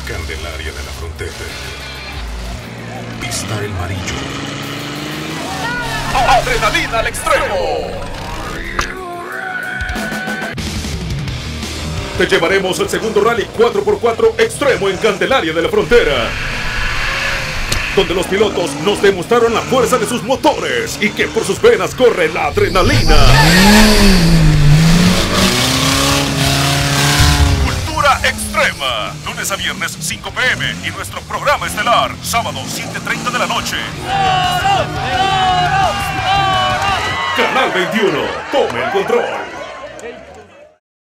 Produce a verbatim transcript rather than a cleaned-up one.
Candelaria de la Frontera. Pista El Marillo. ¡Adrenalina al extremo! Te llevaremos el segundo rally cuatro por cuatro extremo en Candelaria de la Frontera, donde los pilotos nos demostraron la fuerza de sus motores y que por sus venas corre la adrenalina. Cultura extrema, lunes a viernes cinco p m y nuestro programa estelar, sábado siete treinta de la noche. Canal veintiuno, tome el control.